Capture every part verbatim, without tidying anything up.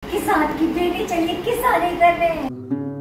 किसान की बेटी, चलिए किसानी कर रहे हैं।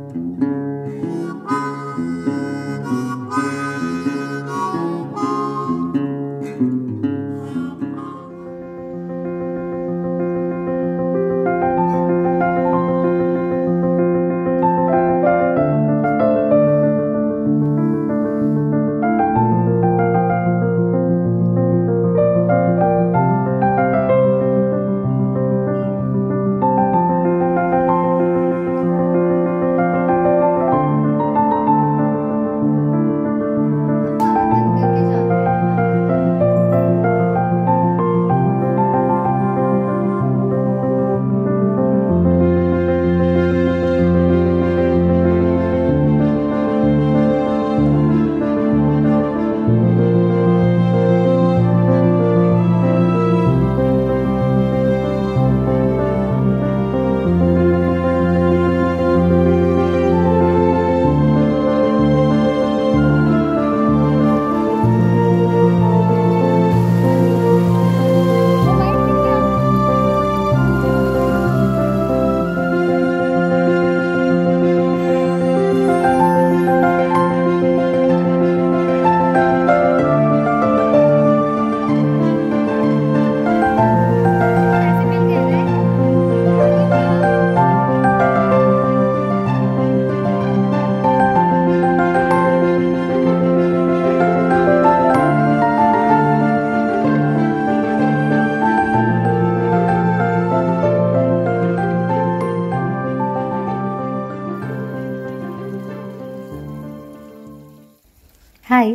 हाय,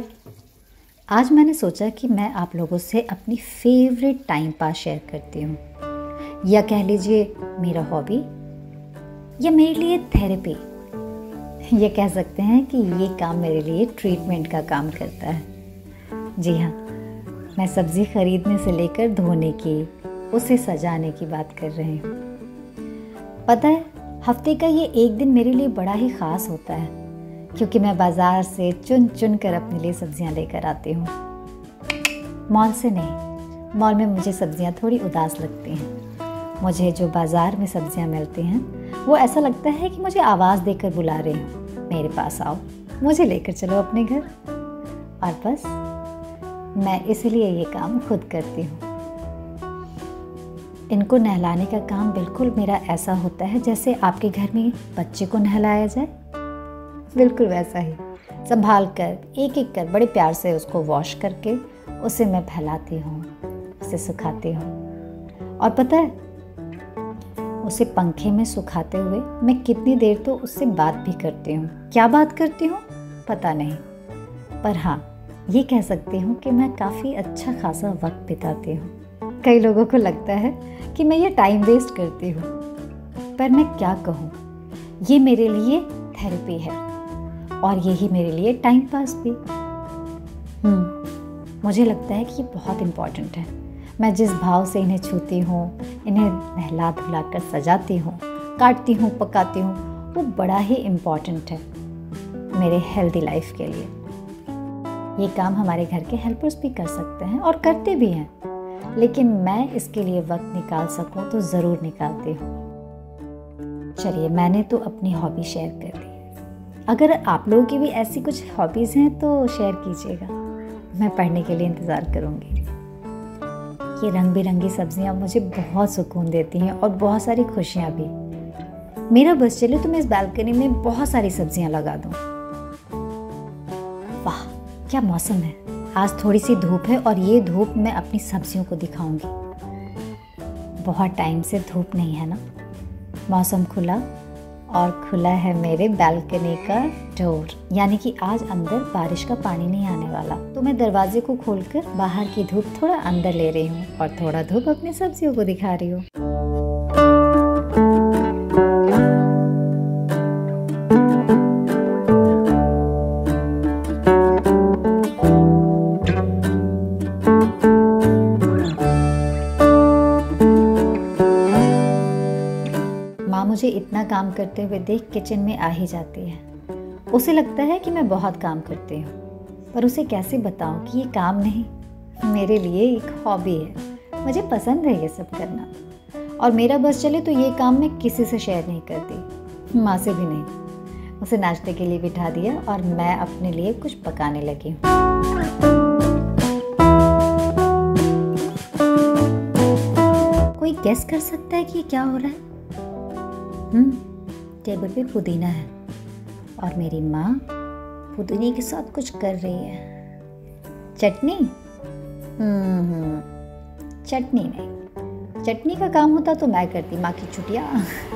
आज मैंने सोचा कि मैं आप लोगों से अपनी फेवरेट टाइम पास शेयर करती हूँ, या कह लीजिए मेरा हॉबी, या मेरे लिए थेरेपी। ये कह सकते हैं कि ये काम मेरे लिए ट्रीटमेंट का काम करता है। जी हाँ, मैं सब्ज़ी खरीदने से लेकर धोने की, उसे सजाने की बात कर रही हूँ। पता है, हफ्ते का ये एक दिन मेरे लिए बड़ा ही ख़ास होता है, क्योंकि मैं बाज़ार से चुन चुन कर अपने लिए सब्जियां लेकर आती हूँ। मॉल से नहीं, मॉल में मुझे सब्जियां थोड़ी उदास लगती हैं। मुझे जो बाज़ार में सब्जियां मिलती हैं वो ऐसा लगता है कि मुझे आवाज़ देकर बुला रही हूँ, मेरे पास आओ, मुझे लेकर चलो अपने घर। और बस मैं इसलिए ये काम खुद करती हूँ। इनको नहलाने का काम बिल्कुल मेरा ऐसा होता है जैसे आपके घर में बच्चे को नहलाया जाए, बिल्कुल वैसा ही। संभाल कर एक एक कर बड़े प्यार से उसको वॉश करके उसे मैं फैलाती हूँ, उसे सुखाती हूँ। और पता है, उसे पंखे में सुखाते हुए मैं कितनी देर तो उससे बात भी करती हूँ। क्या बात करती हूँ पता नहीं, पर हाँ ये कह सकती हूँ कि मैं काफ़ी अच्छा खासा वक्त बिताती हूँ। कई लोगों को लगता है कि मैं ये टाइम वेस्ट करती हूँ, पर मैं क्या कहूँ, ये मेरे लिए थेरेपी है और यही मेरे लिए टाइम पास भी। हम्म मुझे लगता है कि ये बहुत इम्पॉर्टेंट है। मैं जिस भाव से इन्हें छूती हूँ, इन्हें नहला धुला कर सजाती हूँ, काटती हूँ, पकाती हूँ, वो बड़ा ही इम्पॉर्टेंट है मेरे हेल्दी लाइफ के लिए। ये काम हमारे घर के हेल्पर्स भी कर सकते हैं और करते भी हैं, लेकिन मैं इसके लिए वक्त निकाल सकूँ तो ज़रूर निकालती हूँ। चलिए, मैंने तो अपनी हॉबी शेयर कर दी। अगर आप लोगों की भी ऐसी कुछ हॉबीज़ हैं तो शेयर कीजिएगा, मैं पढ़ने के लिए इंतज़ार करूँगी। ये रंग बिरंगी सब्जियाँ मुझे बहुत सुकून देती हैं और बहुत सारी खुशियाँ भी। मेरा बस चले तो मैं इस बालकनी में बहुत सारी सब्जियाँ लगा दूँ। वाह क्या मौसम है, आज थोड़ी सी धूप है और ये धूप मैं अपनी सब्जियों को दिखाऊंगी। बहुत टाइम से धूप नहीं है ना। मौसम खुला और खुला है मेरे बालकनी का डोर, यानी कि आज अंदर बारिश का पानी नहीं आने वाला। तो मैं दरवाजे को खोलकर बाहर की धूप थोड़ा अंदर ले रही हूँ और थोड़ा धूप अपनी सब्जियों को दिखा रही हूँ। मुझे इतना काम करते हुए देख किचन में आ ही जाती है। उसे लगता है कि मैं बहुत काम करती हूँ, पर उसे कैसे बताऊँ कि ये काम नहीं, मेरे लिए एक हॉबी है। मुझे पसंद है ये सब करना। और मेरा बस चले तो ये काम मैं किसी से शेयर नहीं करती, माँ से भी नहीं। उसे नाश्ते के लिए बिठा दिया और मैं अपने लिए कुछ पकाने लगी हूँ। कोई गेस कर सकता है कि ये क्या हो रहा है? हम्म टेबल पे पुदीना है और मेरी माँ पुदीने के साथ कुछ कर रही है। चटनी? हम्म चटनी नहीं, चटनी का काम होता तो मैं करती, माँ की छुट्टियाँ।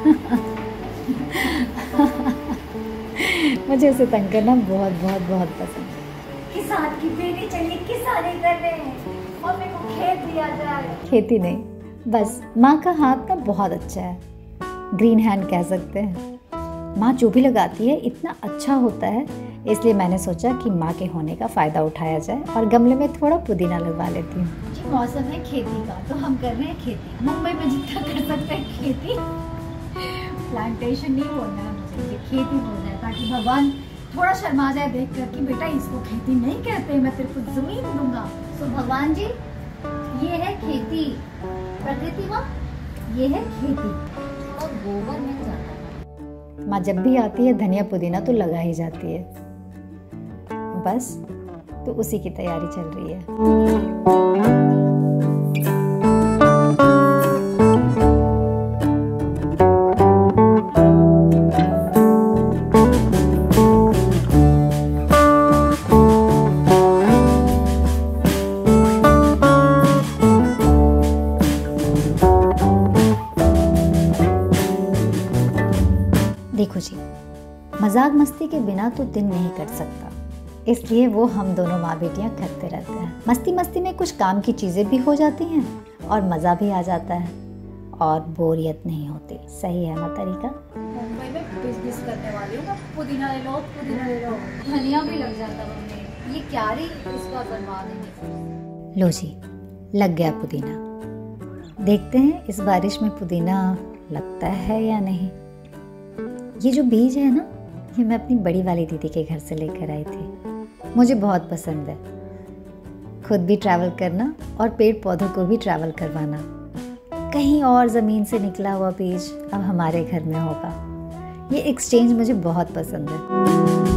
मुझे उसे तंग करना बहुत बहुत बहुत पसंद है। किसान की बेटी चलिए किसानी कर रहे हैं और मेरे को खेत दिया जाए। खेती नहीं, बस माँ का हाथ ना बहुत अच्छा है, ग्रीन हैंड कह सकते हैं। माँ जो भी लगाती है इतना अच्छा होता है, इसलिए मैंने सोचा कि माँ के होने का फ़ायदा उठाया जाए और गमले में थोड़ा पुदीना लगवा लेती हूँ। जी मौसम है खेती का तो हम कर रहे हैं खेती। मुंबई में जितना कर सकते हैं खेती, प्लांटेशन नहीं बोलना है मुझे, ये खेती बोलना है, ताकि भगवान थोड़ा शर्मा जाए देख कर कि बेटा इसको खेती नहीं कहते, मैं तेरे को जमीन दूंगा। तो भगवान जी ये है खेती, प्रकृति माँ ये है खेती और गोबर में जाता है। माँ जब भी आती है धनिया पुदीना तो लगा ही जाती है, बस तो उसी की तैयारी चल रही है। देखो जी, मजाक मस्ती के बिना तो दिन नहीं कट सकता, इसलिए वो हम दोनों माँ बेटियाँ करते रहते हैं। मस्ती मस्ती में कुछ काम की चीज़ें भी हो जाती हैं और मज़ा भी आ जाता है और बोरियत नहीं होती। सही है ना तरीका? मुंबई में बिजनेस करने वाली हूँ, पुदीना ले लो पुदीना ले लो, धनिया भी लग जाता मम्मी, ये क्या रही इसका बनवा देंगे। लो जी, लग गया पुदीना। देखते हैं इस बारिश में पुदीना लगता है या नहीं। ये जो बीज है ना, ये मैं अपनी बड़ी वाली दीदी के घर से लेकर आई थी। मुझे बहुत पसंद है खुद भी ट्रैवल करना और पेड़ पौधों को भी ट्रैवल करवाना। कहीं और ज़मीन से निकला हुआ बीज अब हमारे घर में होगा। ये एक्सचेंज मुझे बहुत पसंद है।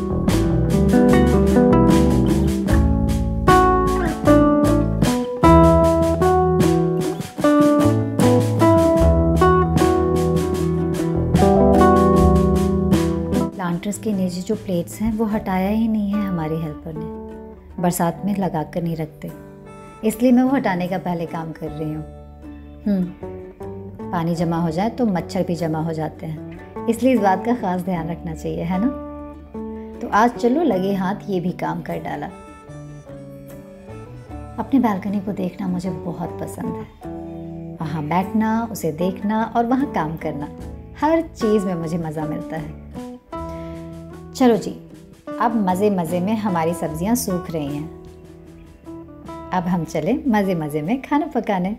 प्लांटर्स के नीचे जो प्लेट्स हैं वो हटाया ही नहीं है हमारी हेल्पर ने। बरसात में लगा कर नहीं रखते, इसलिए मैं वो हटाने का पहले काम कर रही हूँ। हम्म पानी जमा हो जाए तो मच्छर भी जमा हो जाते हैं, इसलिए इस बात का ख़ास ध्यान रखना चाहिए, है ना? तो आज चलो लगे हाथ ये भी काम कर डाला। अपने बालकनी को देखना मुझे बहुत पसंद है। वहाँ बैठना, उसे देखना और वहाँ काम करना, हर चीज़ में मुझे मज़ा मिलता है। चलो जी, अब मज़े मज़े में हमारी सब्जियां सूख रही हैं। अब हम चले मज़े मज़े में खाना पकाने।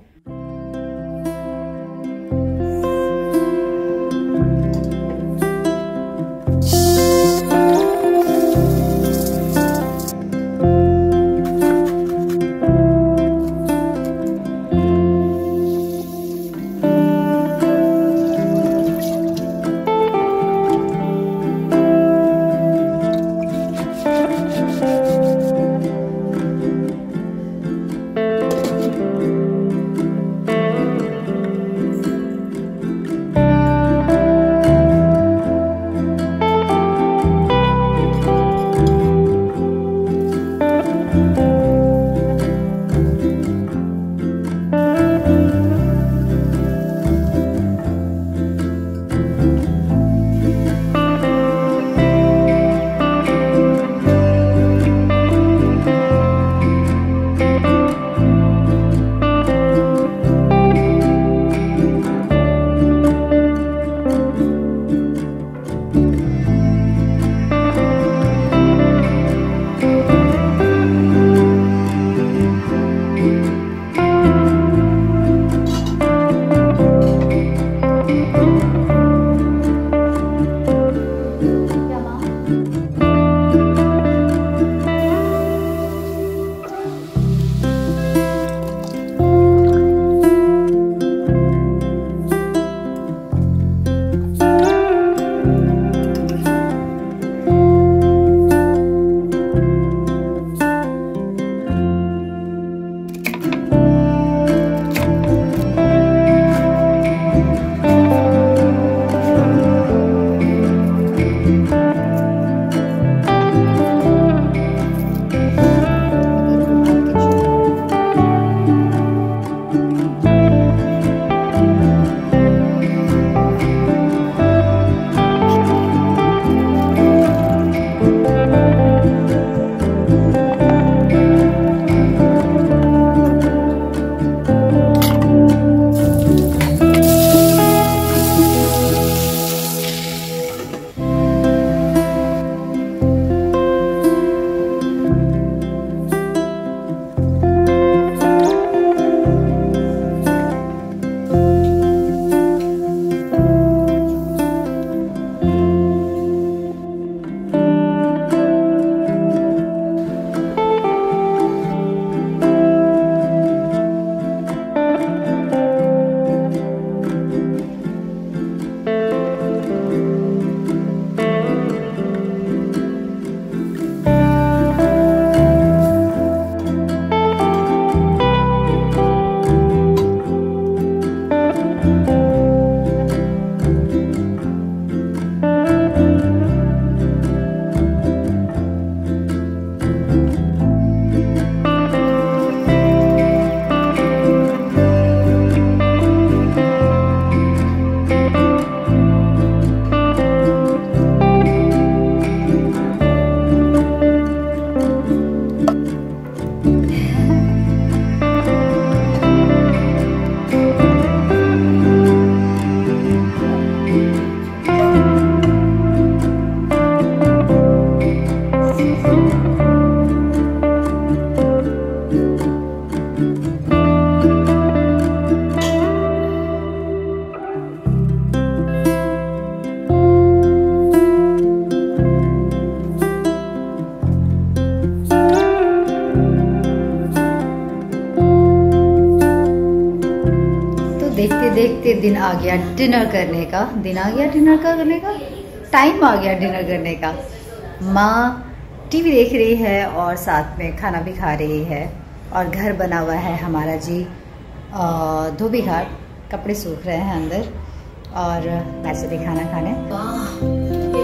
दिन आ गया डिनर करने का। दिन आ गया डिनर का करने का टाइम आ गया डिनर करने का। माँ टीवी देख रही है और साथ में खाना भी खा रही है। और घर बना हुआ है हमारा जी धोबी घाट। कपड़े सूख रहे हैं अंदर और मैं चली खाना खाने।